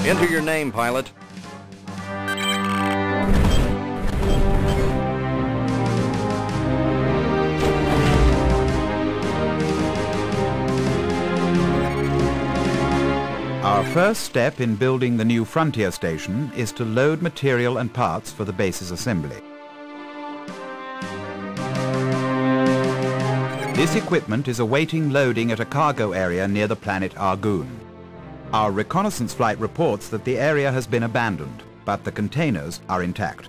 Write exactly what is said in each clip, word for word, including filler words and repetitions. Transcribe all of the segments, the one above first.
Enter your name, pilot. Our first step in building the new Frontier station is to load material and parts for the base's assembly. This equipment is awaiting loading at a cargo area near the planet Argoon. Our reconnaissance flight reports that the area has been abandoned, but the containers are intact.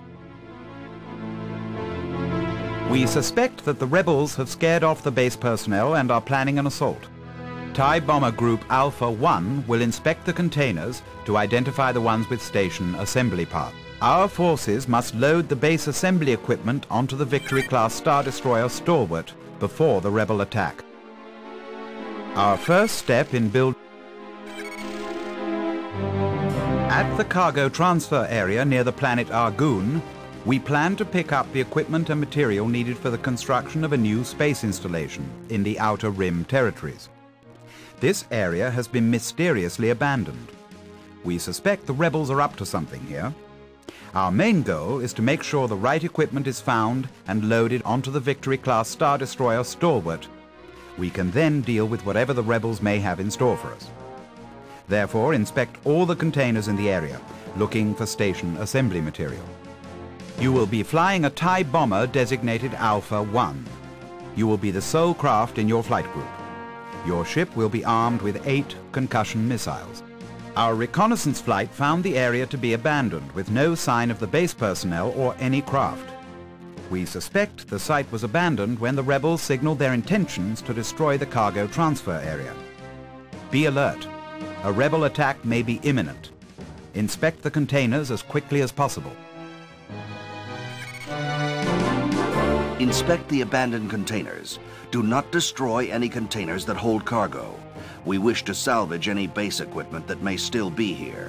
We suspect that the rebels have scared off the base personnel and are planning an assault. TIE Bomber Group Alpha one will inspect the containers to identify the ones with station assembly parts. Our forces must load the base assembly equipment onto the Victory-class Star Destroyer Stalwart before the rebel attack. Our first step in building... At the cargo transfer area near the planet Argoon, we plan to pick up the equipment and material needed for the construction of a new space installation in the Outer Rim territories. This area has been mysteriously abandoned. We suspect the rebels are up to something here. Our main goal is to make sure the right equipment is found and loaded onto the Victory-class Star Destroyer Stalwart. We can then deal with whatever the rebels may have in store for us. Therefore, inspect all the containers in the area, looking for station assembly material. You will be flying a TIE bomber designated Alpha one. You will be the sole craft in your flight group. Your ship will be armed with eight concussion missiles. Our reconnaissance flight found the area to be abandoned with no sign of the base personnel or any craft. We suspect the site was abandoned when the rebels signaled their intentions to destroy the cargo transfer area. Be alert. A rebel attack may be imminent. Inspect the containers as quickly as possible. Inspect the abandoned containers. Do not destroy any containers that hold cargo. We wish to salvage any base equipment that may still be here.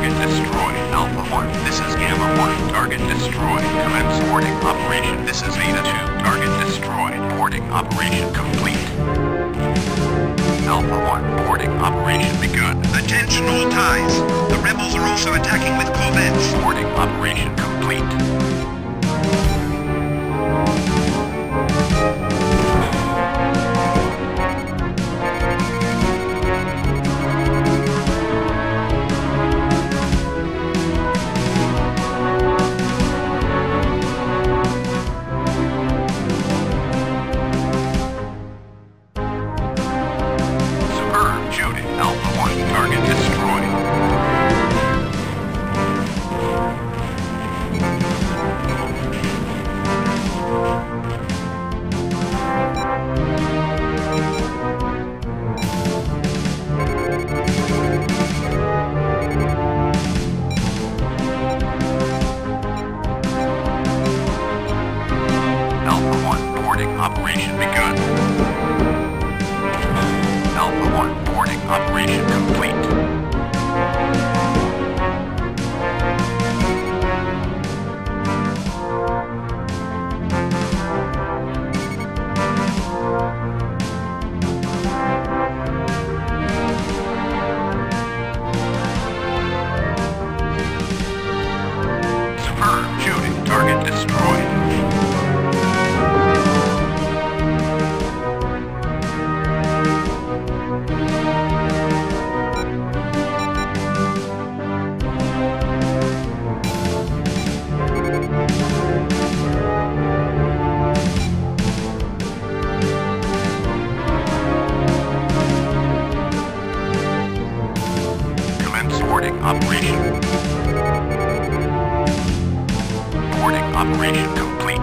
target destroyed. Alpha one, this is Gamma one, target destroyed. Commence porting operation. This is Beta two, target destroyed. Porting operation complete. Alpha one, porting operation begun. Attention all ties. The rebels are also attacking with corvettes. Porting operation complete. Operation begun. Alpha one, porting operation complete. Superb shooting, target destroyed. Operation. Porting operation complete.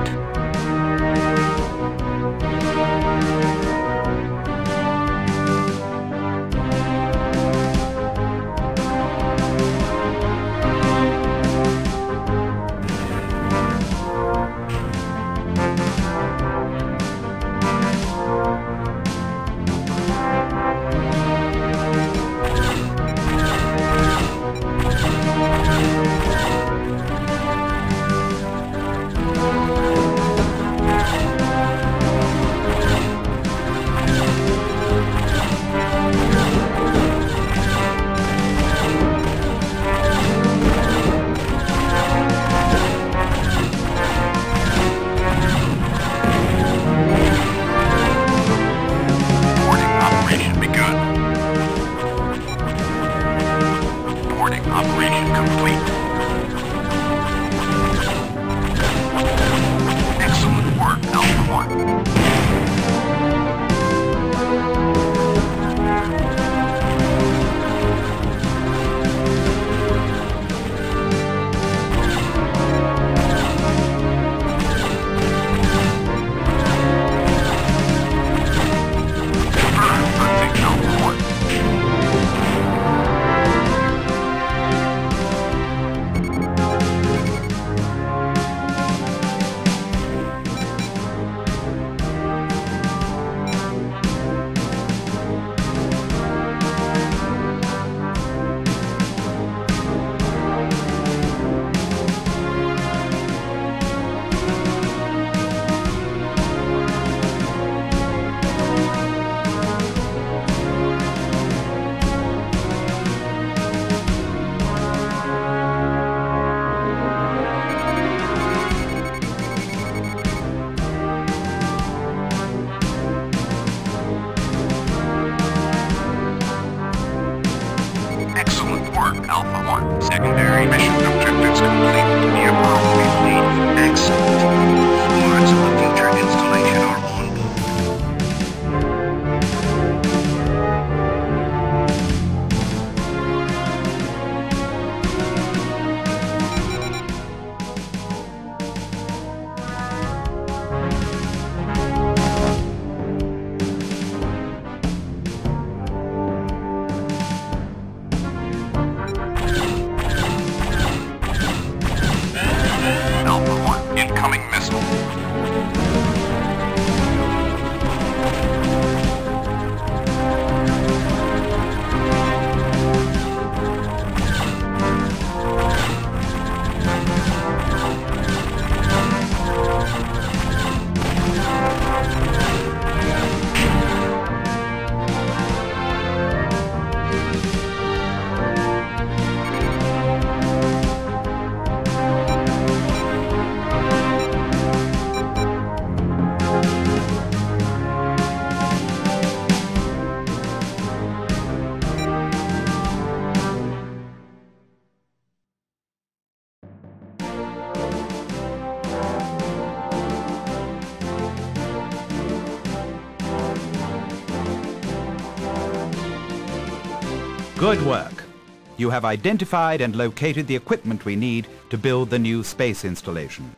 Good work. You have identified and located the equipment we need to build the new space installation.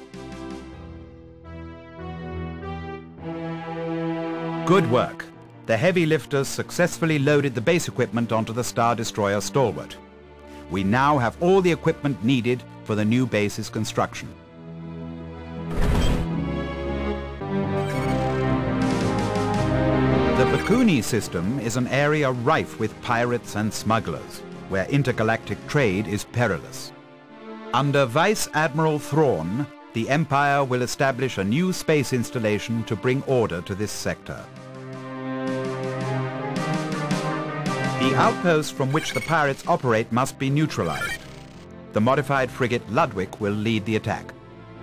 Good work. The heavy lifters successfully loaded the base equipment onto the Star Destroyer Stalwart. We now have all the equipment needed for the new base's construction. The Bikuni system is an area rife with pirates and smugglers, where intergalactic trade is perilous. Under Vice Admiral Thrawn, the Empire will establish a new space installation to bring order to this sector. The outpost from which the pirates operate must be neutralized. The modified frigate Ludwig will lead the attack.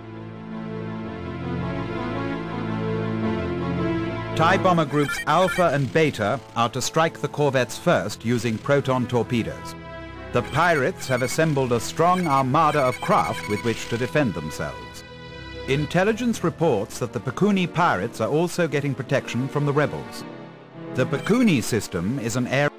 TIE bomber groups Alpha and Beta are to strike the corvettes first using proton torpedoes. The pirates have assembled a strong armada of craft with which to defend themselves. Intelligence reports that the Bikuni pirates are also getting protection from the rebels. The Bikuni system is an area...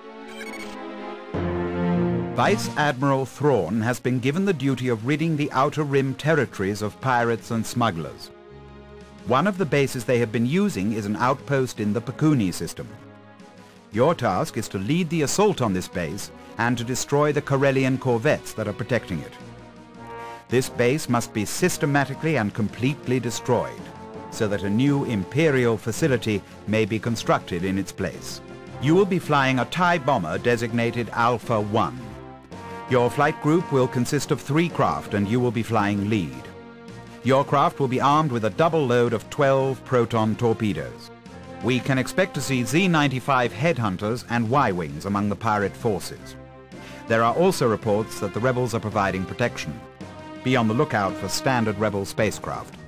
Vice Admiral Thrawn has been given the duty of ridding the Outer Rim territories of pirates and smugglers. One of the bases they have been using is an outpost in the Bikuni system. Your task is to lead the assault on this base and to destroy the Corellian corvettes that are protecting it. This base must be systematically and completely destroyed, so that a new Imperial facility may be constructed in its place. You will be flying a TIE bomber designated Alpha one. Your flight group will consist of three craft and you will be flying lead. Your craft will be armed with a double load of twelve proton torpedoes. We can expect to see Z ninety-five headhunters and Y-wings among the pirate forces. There are also reports that the rebels are providing protection. Be on the lookout for standard rebel spacecraft.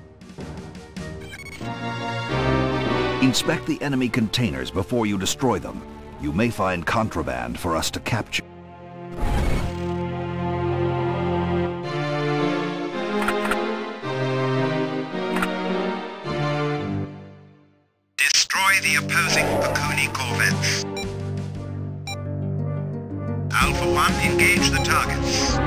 Inspect the enemy containers before you destroy them. You may find contraband for us to capture. Destroy the opposing Bikuni corvettes. Alpha one, engage the targets.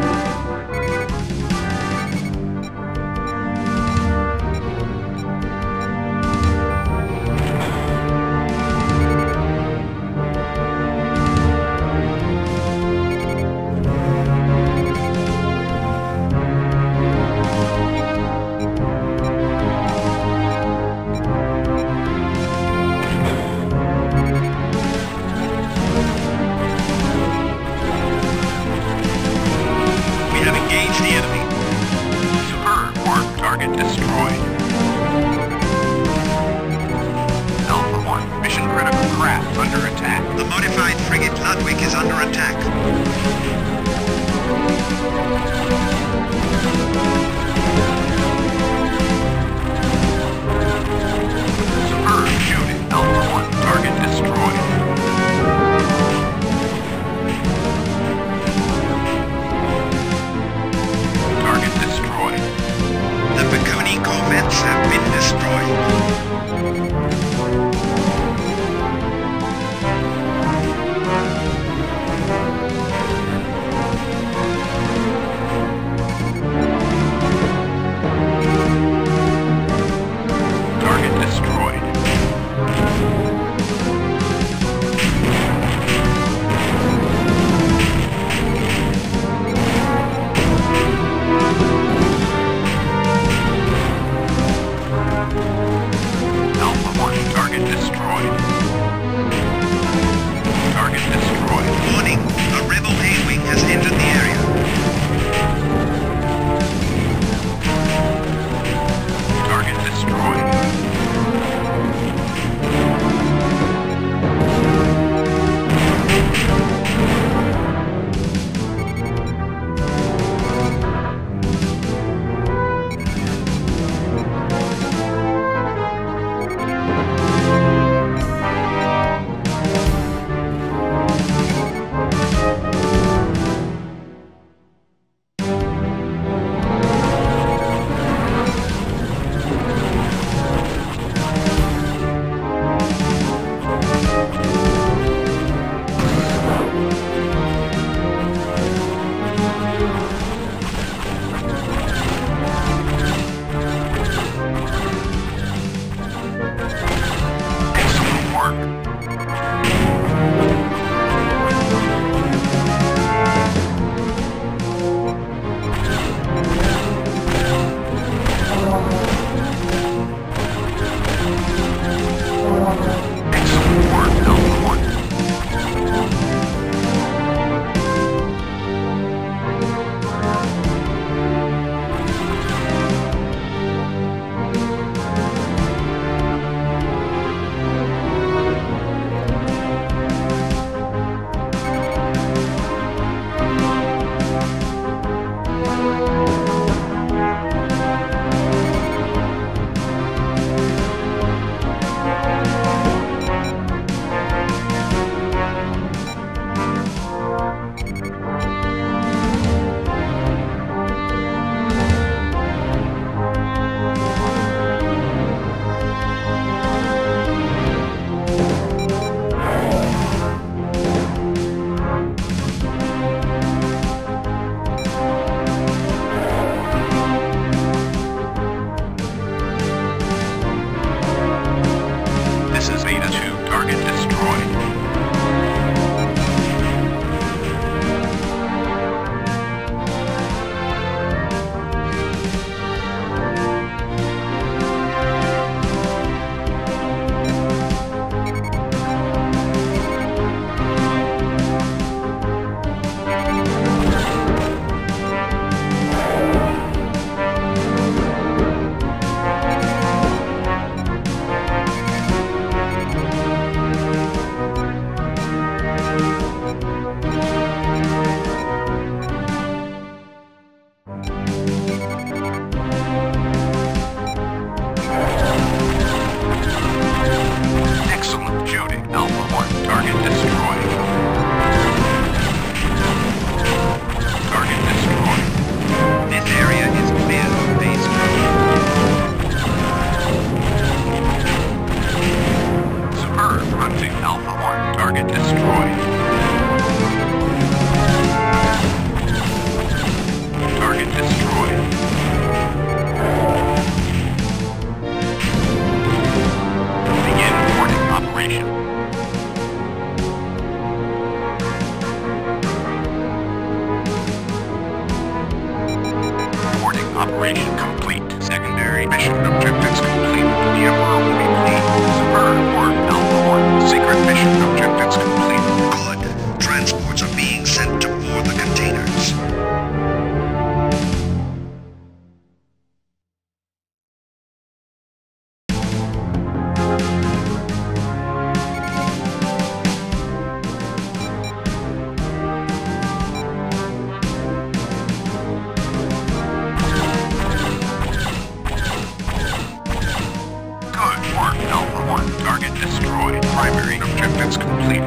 Mark Alpha one. Target destroyed. Primary objectives completed.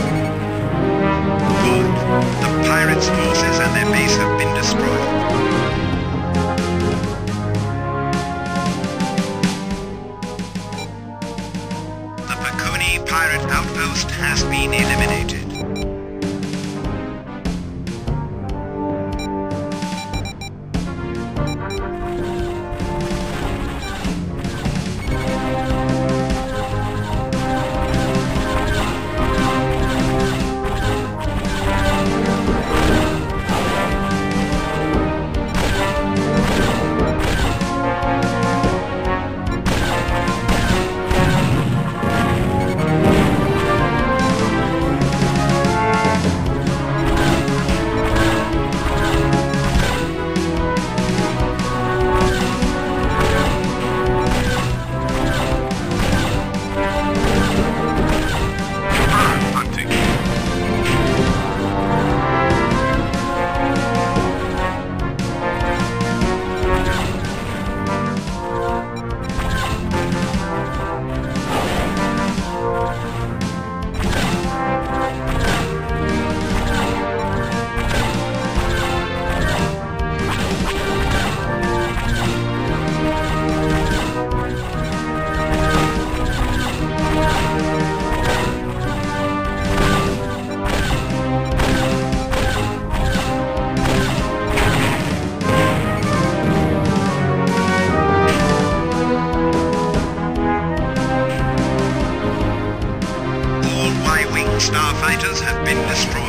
Good. The pirates' forces and their base have been destroyed. The Pakuni pirate outpost has been eliminated. Starfighters have been destroyed.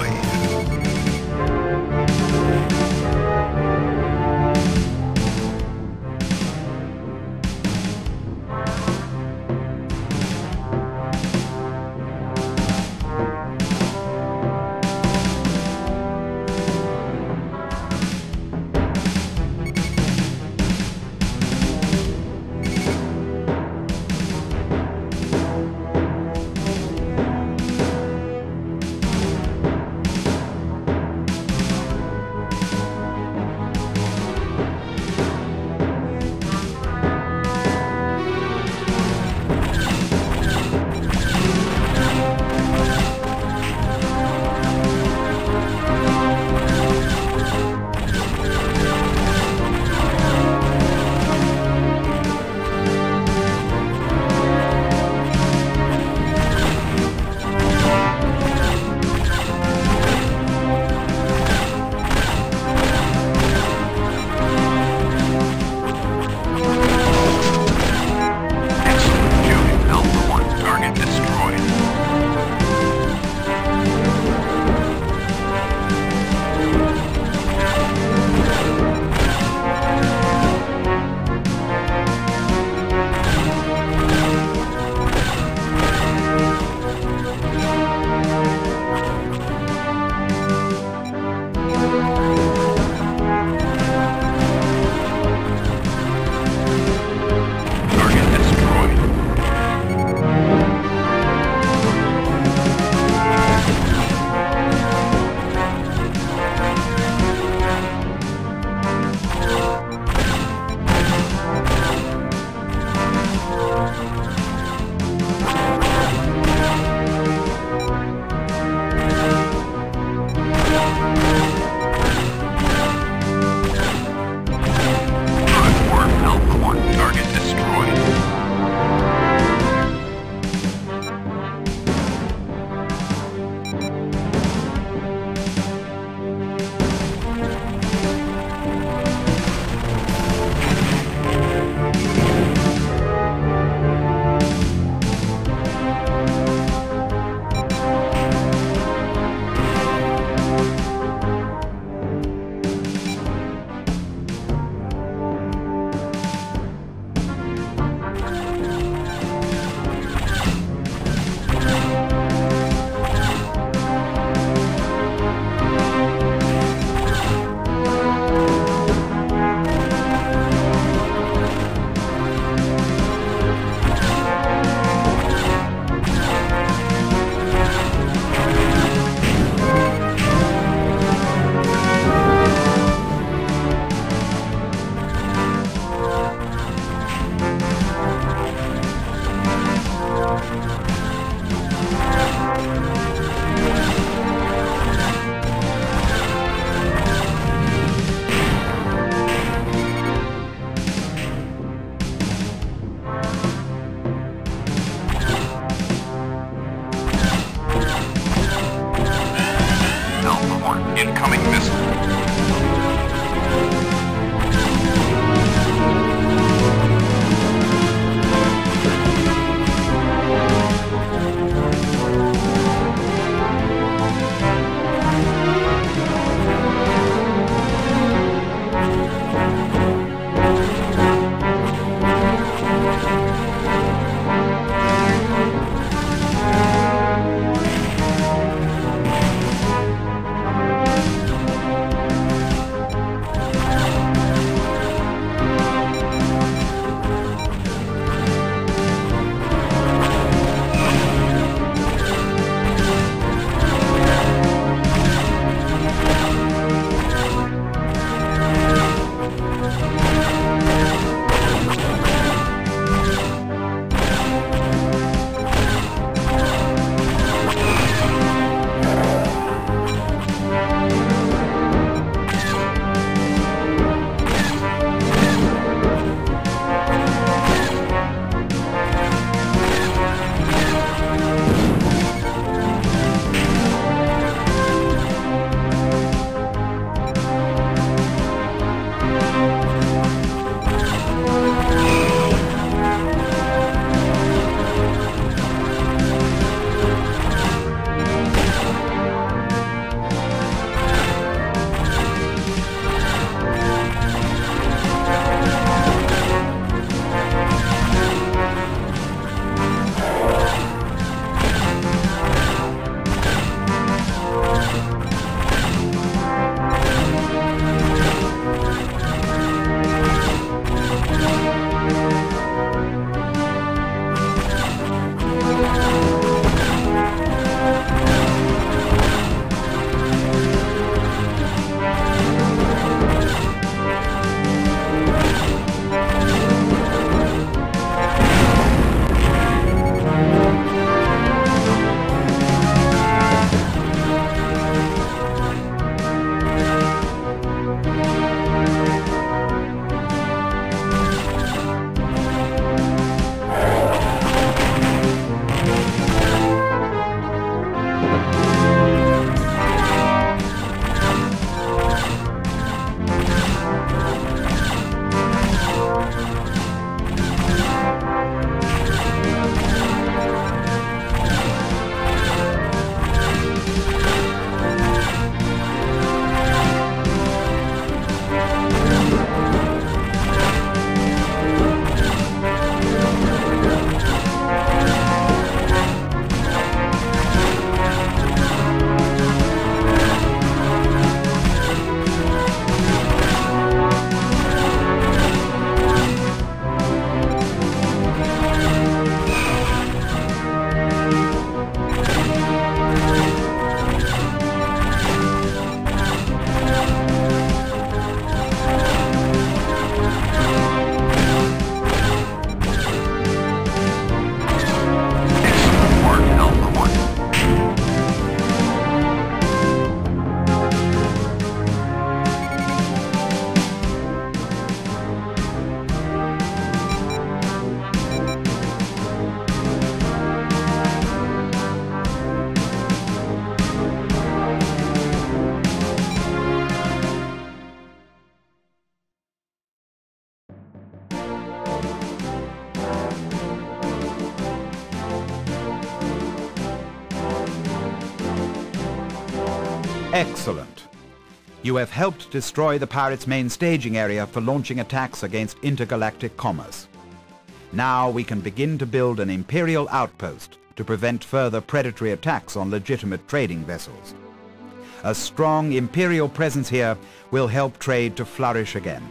Excellent. You have helped destroy the pirates' main staging area for launching attacks against intergalactic commerce. Now we can begin to build an Imperial outpost to prevent further predatory attacks on legitimate trading vessels. A strong Imperial presence here will help trade to flourish again.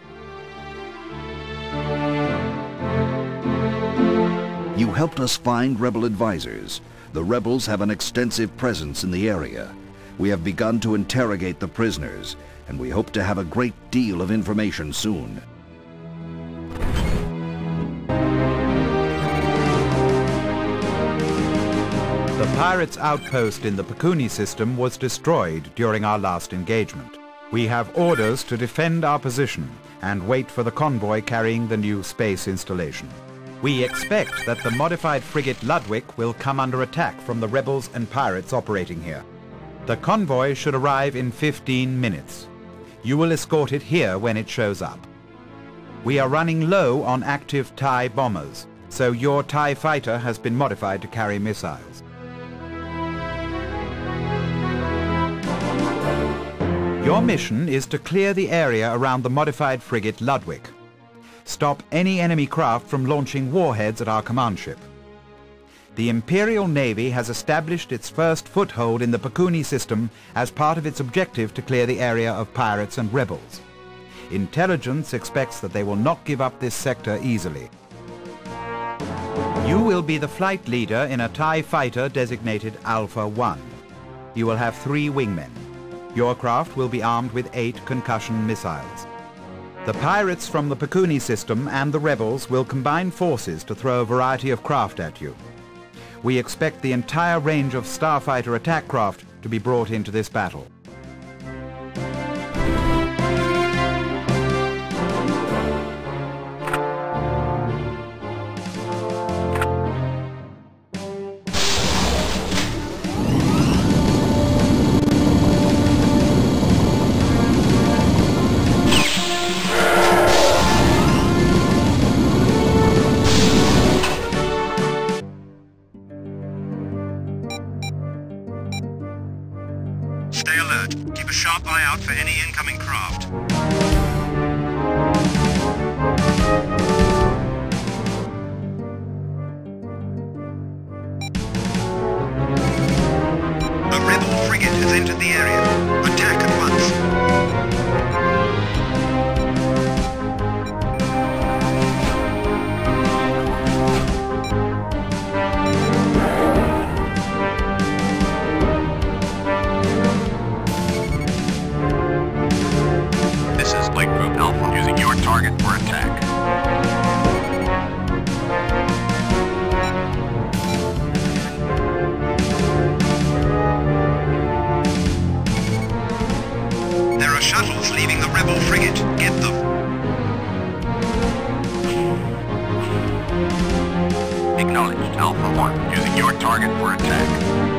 You helped us find rebel advisors. The rebels have an extensive presence in the area. We have begun to interrogate the prisoners, and we hope to have a great deal of information soon. The pirates' outpost in the Pekuni system was destroyed during our last engagement. We have orders to defend our position and wait for the convoy carrying the new space installation. We expect that the modified frigate Ludwig will come under attack from the rebels and pirates operating here. The convoy should arrive in fifteen minutes. You will escort it here when it shows up. We are running low on active TIE bombers, so your TIE fighter has been modified to carry missiles. Your mission is to clear the area around the modified frigate Ludwig. Stop any enemy craft from launching warheads at our command ship. The Imperial Navy has established its first foothold in the Pekuni system as part of its objective to clear the area of pirates and rebels. Intelligence expects that they will not give up this sector easily. You will be the flight leader in a TIE fighter designated Alpha one. You will have three wingmen. Your craft will be armed with eight concussion missiles. The pirates from the Pekuni system and the rebels will combine forces to throw a variety of craft at you. We expect the entire range of starfighter attack craft to be brought into this battle. Stay alert. Keep a sharp eye out for any incoming craft. A rebel frigate has entered the area. Attack at once. Target for attack. There are shuttles leaving the rebel frigate. Get them. Acknowledged, Alpha one. Using your target for attack.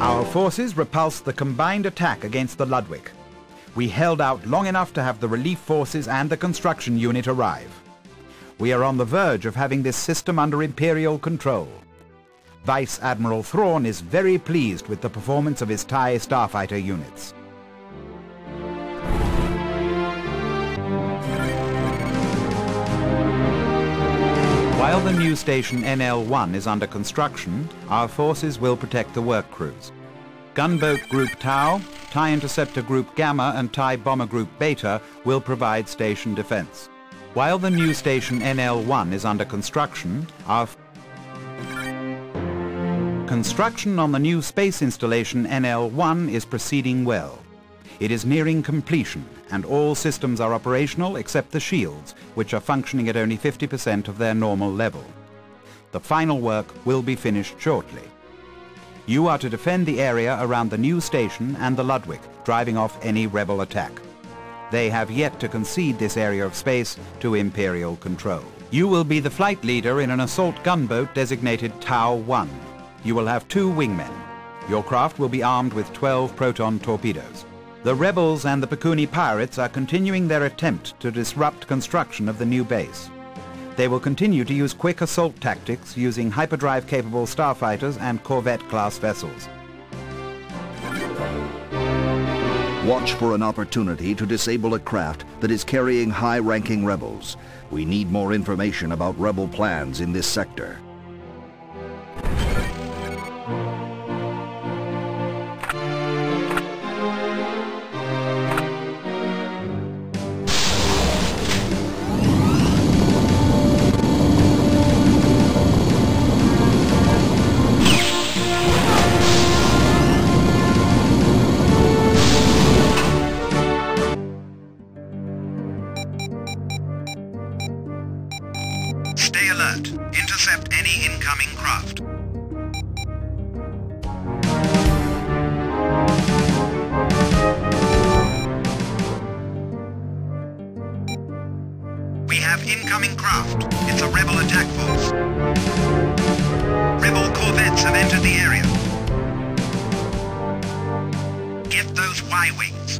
Our forces repulsed the combined attack against the Ludwig. We held out long enough to have the relief forces and the construction unit arrive. We are on the verge of having this system under Imperial control. Vice Admiral Thrawn is very pleased with the performance of his TIE starfighter units. While the new station N L one is under construction, our forces will protect the work crews. Gunboat Group Tau, TIE Interceptor Group Gamma and TIE Bomber Group Beta will provide station defense. While the new station N L one is under construction, our construction on the new space installation N L one is proceeding well. It is nearing completion, and all systems are operational except the shields, which are functioning at only fifty percent of their normal level. The final work will be finished shortly. You are to defend the area around the new station and the Ludwig, driving off any rebel attack. They have yet to concede this area of space to Imperial control. You will be the flight leader in an assault gunboat designated Tau one. You will have two wingmen. Your craft will be armed with twelve proton torpedoes. The rebels and the Pakuni pirates are continuing their attempt to disrupt construction of the new base. They will continue to use quick assault tactics using hyperdrive-capable starfighters and corvette-class vessels. Watch for an opportunity to disable a craft that is carrying high-ranking rebels. We need more information about rebel plans in this sector. Stay alert. Intercept any incoming craft. We have incoming craft. It's a rebel attack force. Rebel corvettes have entered the area. Get those Y-wings.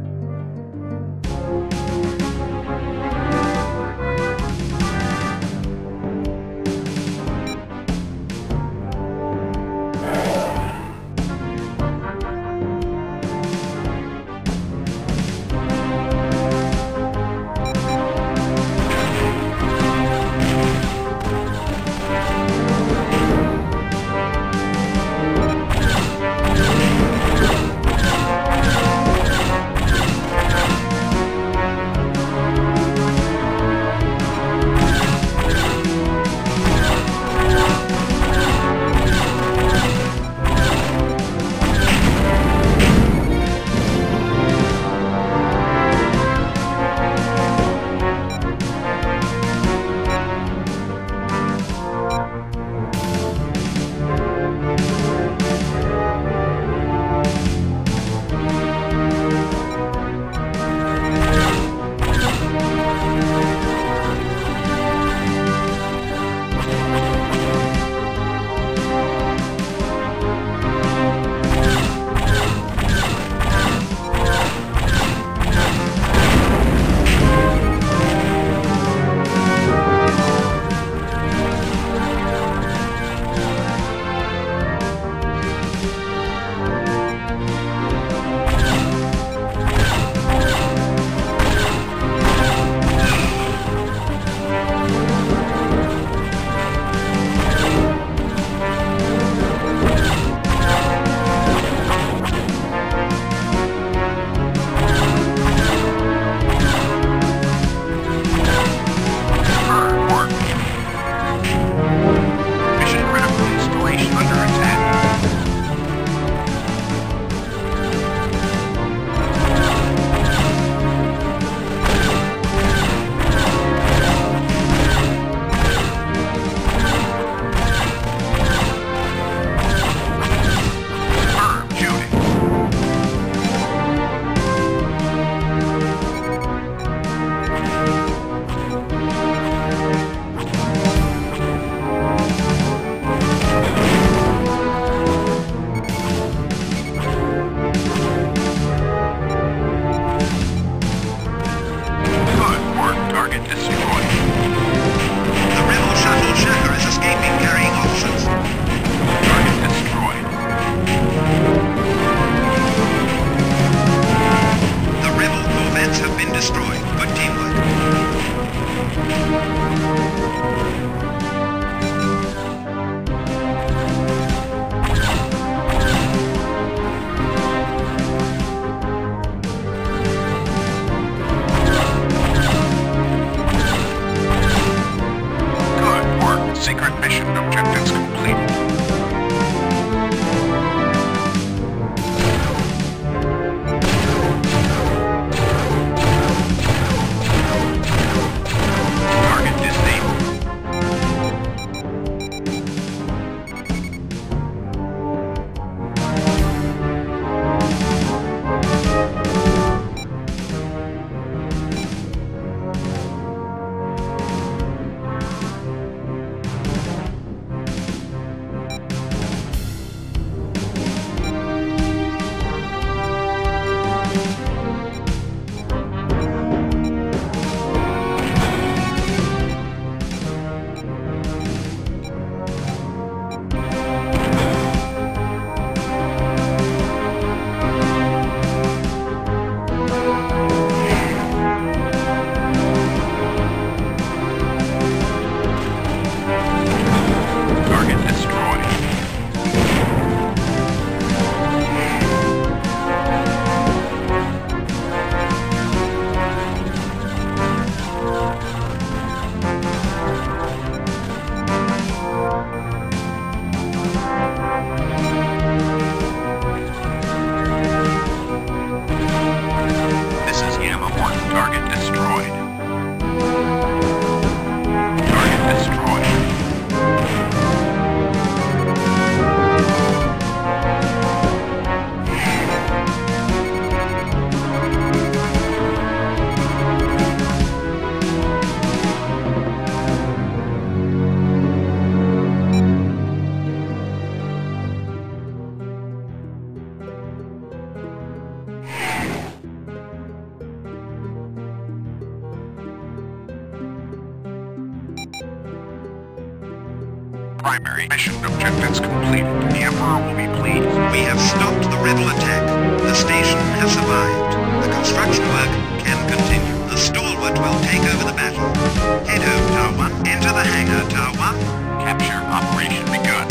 Primary mission objectives completed. The Emperor will be pleased. We have stopped the rebel attack. The station has survived. The construction work can continue. The stalwart will take over the battle. Head home, Tower one. Enter the hangar, Tower one. Capture operation begun.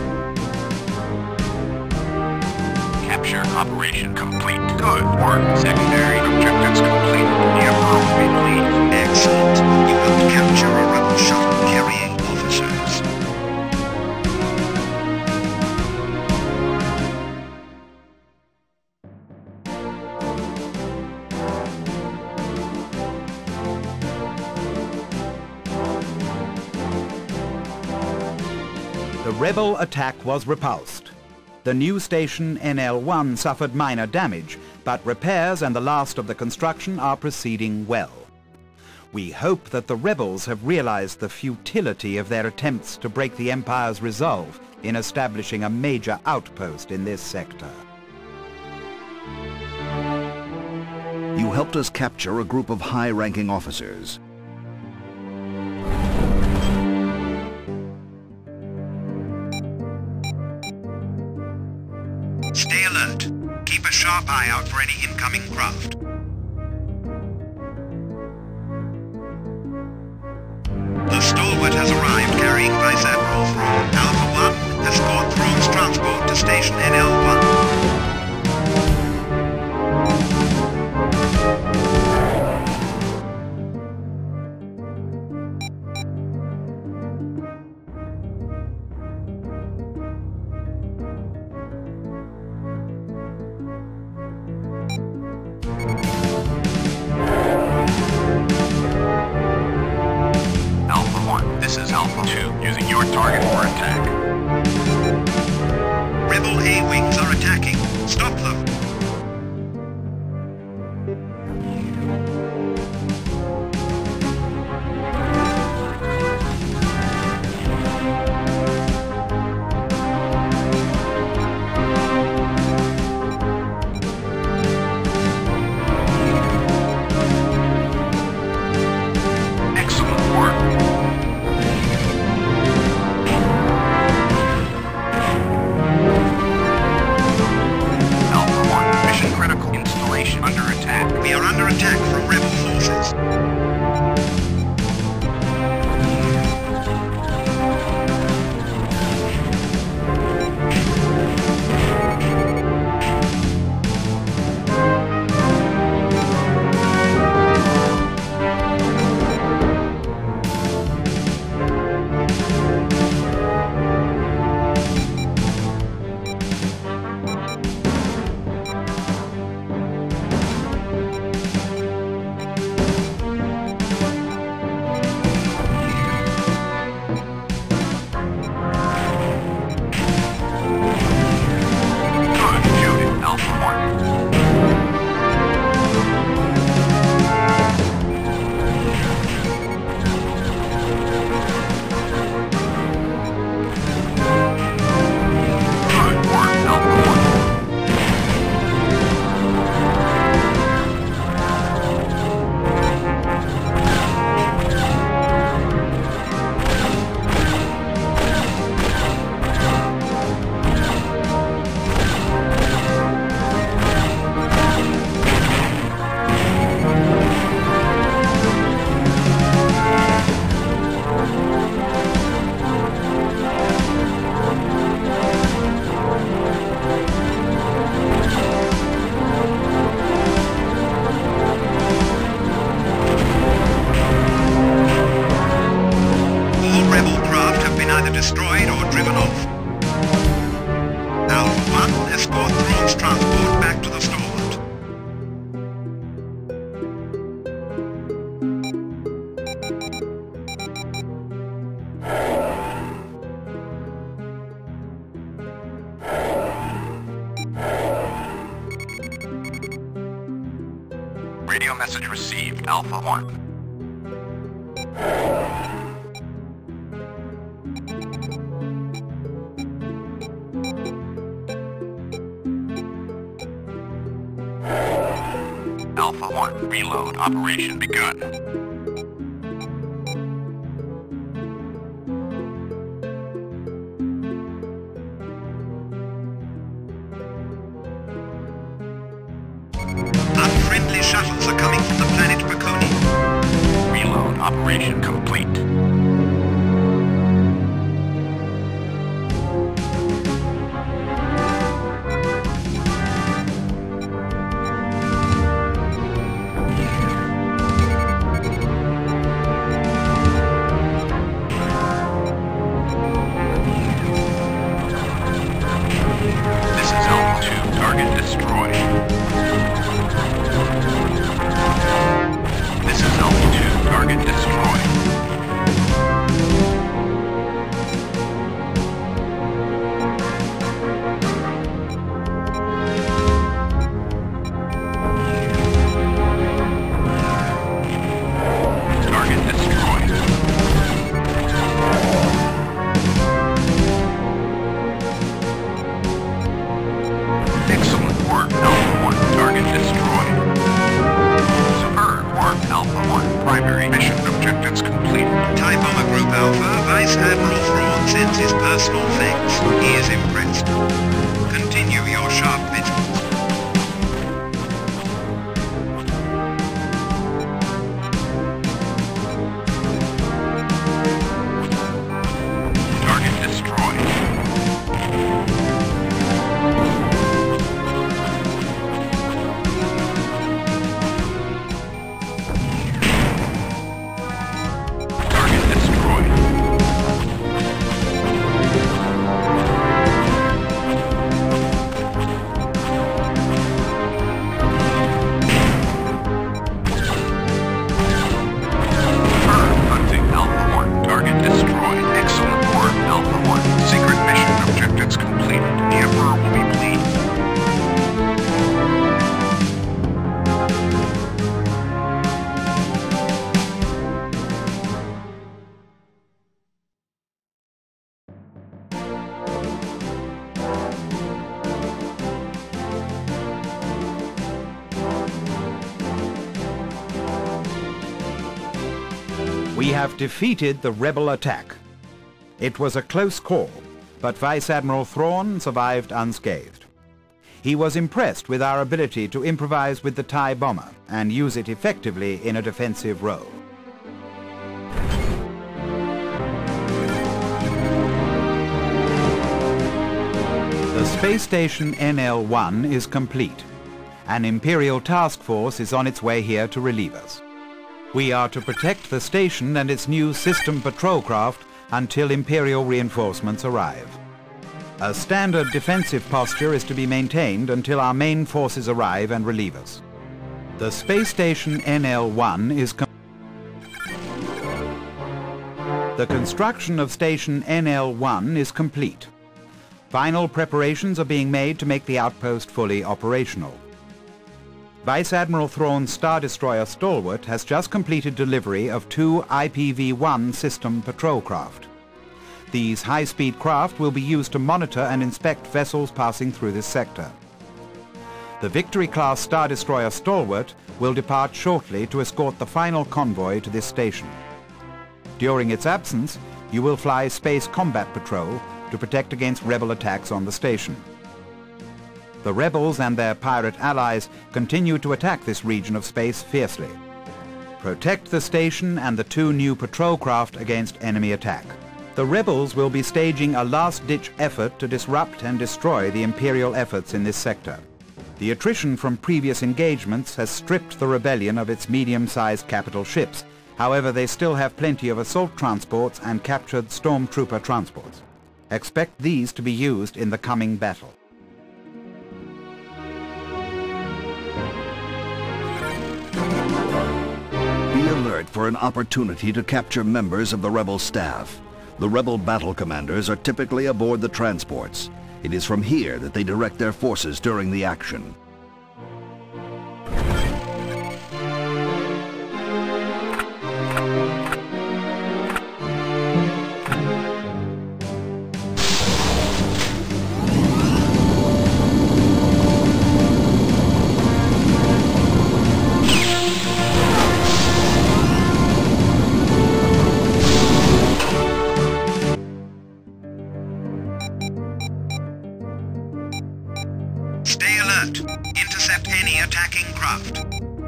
Capture operation complete. Good work. Secondary objectives completed. The Emperor will be pleased. Excellent. You will capture a rebel shuttle carrying officers. The rebel attack was repulsed. The new station N L one suffered minor damage, but repairs and the last of the construction are proceeding well. We hope that the rebels have realized the futility of their attempts to break the Empire's resolve in establishing a major outpost in this sector. You helped us capture a group of high-ranking officers. Stay alert. Keep a sharp eye out for any incoming craft. The stalwart has arrived carrying Vice Admiral Thrawn. Alpha one, escort Thrawn's transport to station N L one. Using your target for attack. Rebel A-wings are attacking. Stop them. Excellent work. Under attack. We are under attack from rebel forces. Destroyed or driven off. Alpha one, escort Thrawn's transport back to the stalwart. Radio message received, Alpha one. Alpha one, reload operation begun. Friendly shuttles are coming from the planet Baconi. Reload operation complete. This is Alpha two, target destroyed. This is Alpha two, target destroyed. Target destroyed. Excellent work, Alpha one, target destroyed. Superb work, Alpha one, primary mission objectives completed. TIE Bomber Group Alpha, Vice Admiral Thrawn sends his personal thanks. He is impressed. Continue your sharp vigilance. Target destroyed. Target destroyed. Confirmed hunting Alpha one. Target destroyed. Excellent work, Alpha one. Secret mission objectives completed. The Emperor will be pleased. We have defeated the rebel attack. It was a close call, but Vice Admiral Thrawn survived unscathed. He was impressed with our ability to improvise with the TIE bomber and use it effectively in a defensive role. The space station N L one is complete. An Imperial task force is on its way here to relieve us. We are to protect the station and its new system patrol craft until Imperial reinforcements arrive. A standard defensive posture is to be maintained until our main forces arrive and relieve us. The space station N L one is com- The construction of station N L one is complete. Final preparations are being made to make the outpost fully operational. Vice Admiral Thrawn's Star Destroyer Stalwart has just completed delivery of two I P V one system patrol craft. These high-speed craft will be used to monitor and inspect vessels passing through this sector. The Victory-class Star Destroyer Stalwart will depart shortly to escort the final convoy to this station. During its absence, you will fly Space Combat Patrol to protect against rebel attacks on the station. The rebels and their pirate allies continue to attack this region of space fiercely. Protect the station and the two new patrol craft against enemy attack. The rebels will be staging a last-ditch effort to disrupt and destroy the Imperial efforts in this sector. The attrition from previous engagements has stripped the rebellion of its medium-sized capital ships. However, they still have plenty of assault transports and captured stormtrooper transports. Expect these to be used in the coming battle. Be alert for an opportunity to capture members of the rebel staff. The rebel battle commanders are typically aboard the transports. It is from here that they direct their forces during the action. Stay alert. Intercept any attacking craft.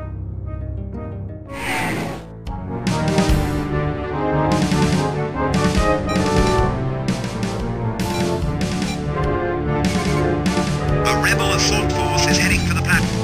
rebel assault force is heading for the platform.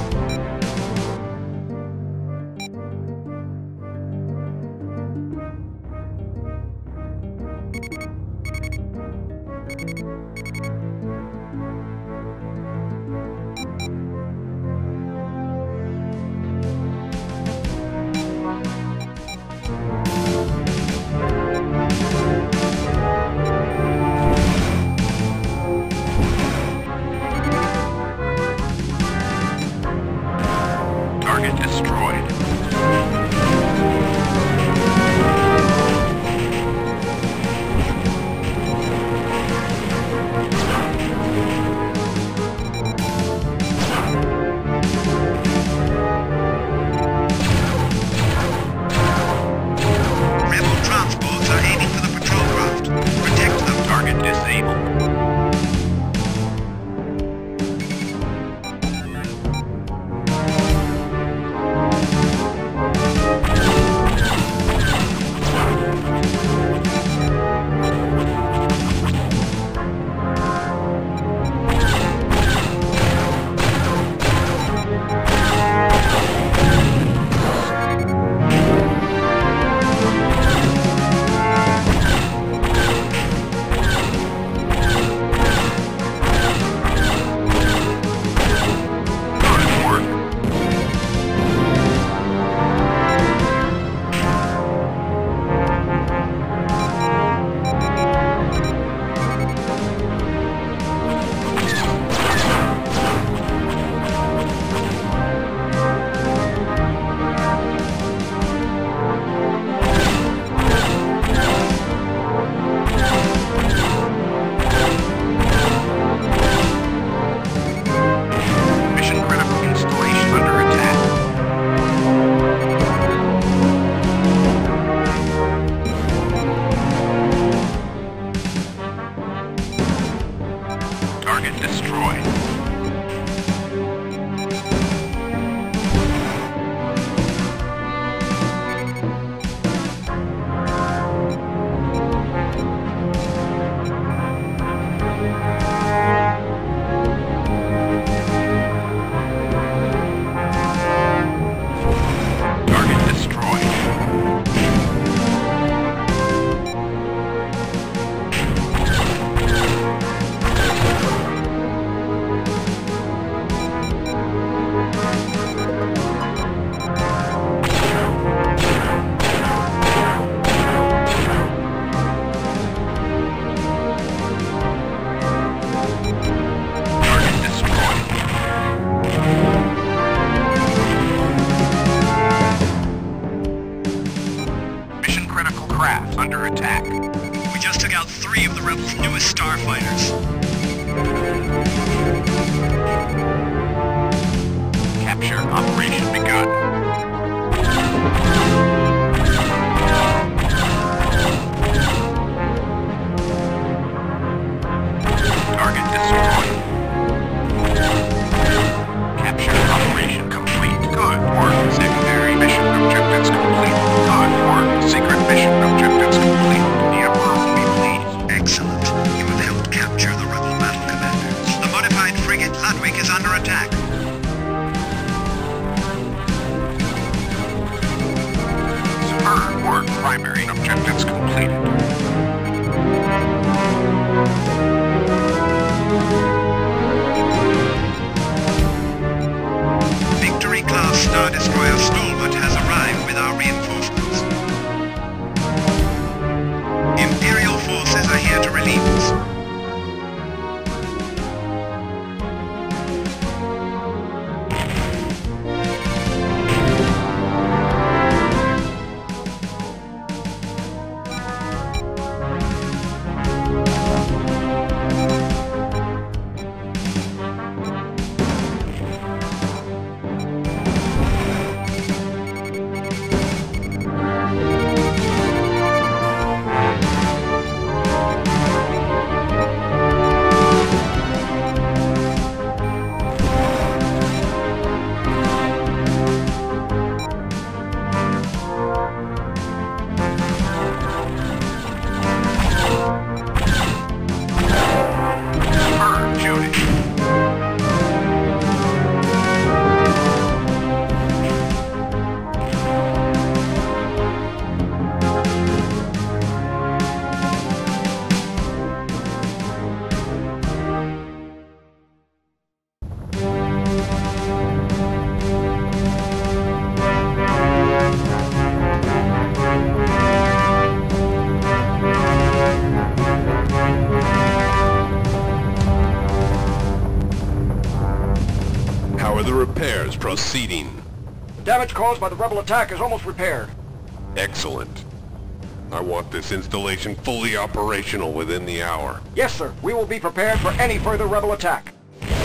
Are the repairs proceeding? The damage caused by the rebel attack is almost repaired. Excellent. I want this installation fully operational within the hour. Yes, sir. We will be prepared for any further rebel attack.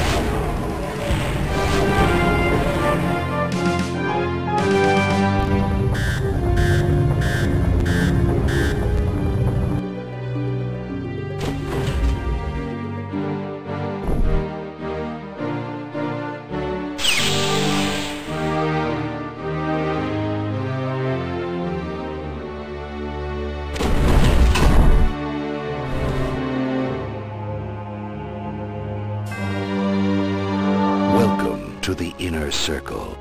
To the inner circle.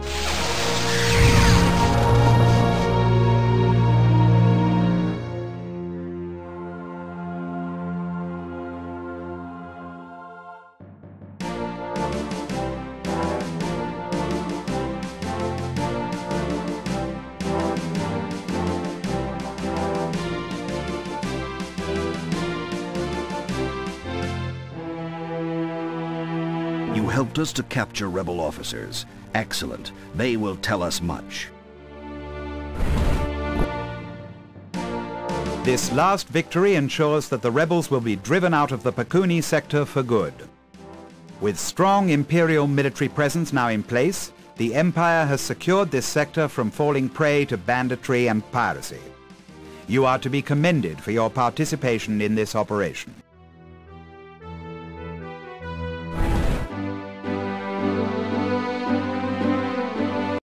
You helped us to capture rebel officers. Excellent. They will tell us much. This last victory ensures that the rebels will be driven out of the Pakuni sector for good. With strong Imperial military presence now in place, the Empire has secured this sector from falling prey to banditry and piracy. You are to be commended for your participation in this operation.